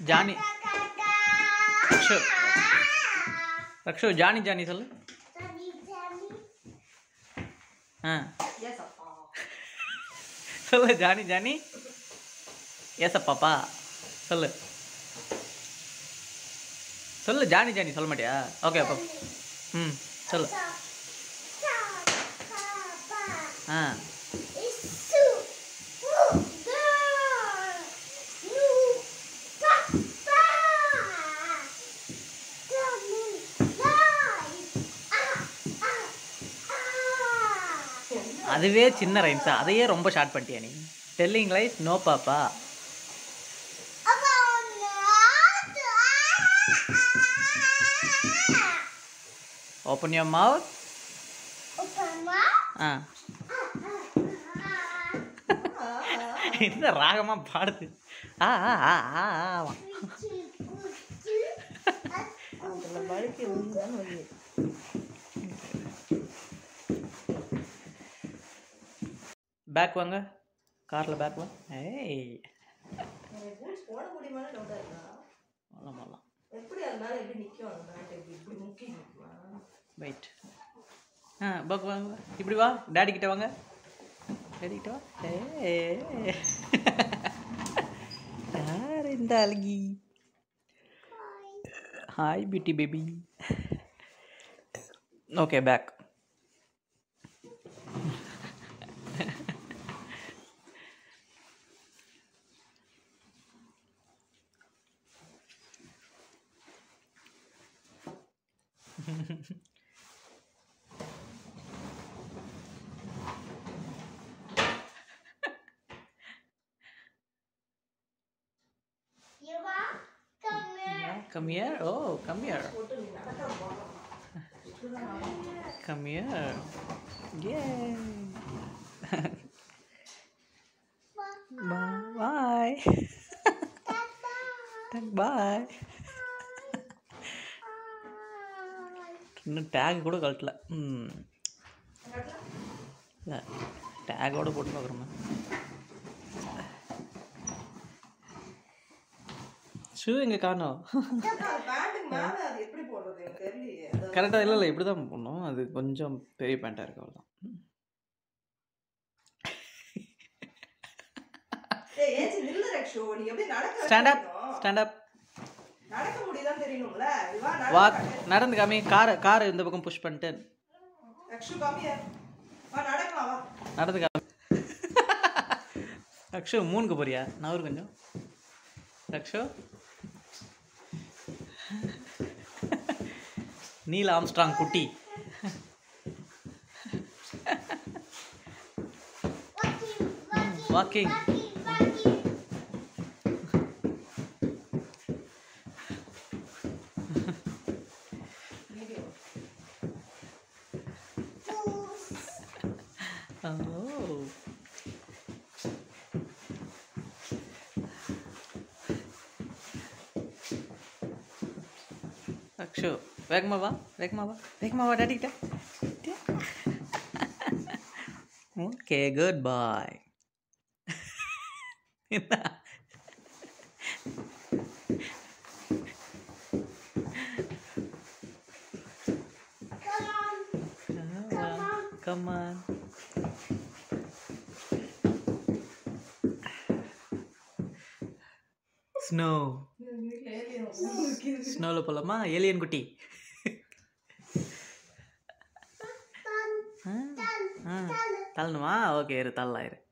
Johnny Rakshu Rakshu Johnny Johnny சொல்லு. சொல்லு Johnny Johnny. ஏச பாப்பா சொல்லு சொல்லு. ஜானி ஜானி சொல்ல மாட்டியா? ஓகே அப்போ சொல்லு. அதுவே சின்ன ரைம்ஸா, அதையே ரொம்ப ஷார்ட் பண்ணிட்டியா நீ? டெல்லிங் லைஸ் நோ பாப்பா. Open your mouth. இந்த ராகமா பாடுது. பேக் வாங்க, காரில் பேக் வாங்க. ஏய் வெயிட். பேக் வாங்க, இப்படி வா, டேடி கிட்ட வாங்க, டேடி கிட்ட வா. யார் இந்த அழகி? Hi beauty baby. Okay back. Come here. Oh, come here. Come here. Yay. Bye. Bye. இன்னும் டேக் கூட கழட்டல. இல்லை டேக்கோட போட்டு பார்க்குறோமா? ஷூ எங்கே காணோம்? கரெக்டாக இல்லை இப்படி தான் போடணும். அது கொஞ்சம் பெரிய பேண்ட்டாக இருக்கு, அவ்வளோதான். Stand up, stand up. Walk, நடந்து காமி. கார் இந்த பக்கம் புஷ் பண்ணிட்டு நடந்து காமி. ரக்ஷு மூணுக்கு போறியா? நவரு கொஞ்சம். ரக்ஷு நீல் ஆம்ஸ்ட்ராங் குட்டி. வாக்கிங். அக்ஷு வேகமா வா, வேகமா வா, வேகமா வா டாடி கிட்ட. Okay good bye. Come on. Snow. ஸ்னோவில் போகலாமா? ஏலியன் குட்டி. தள்ளணுமா? ஓகே இரு, தள்ளலாம் இரு.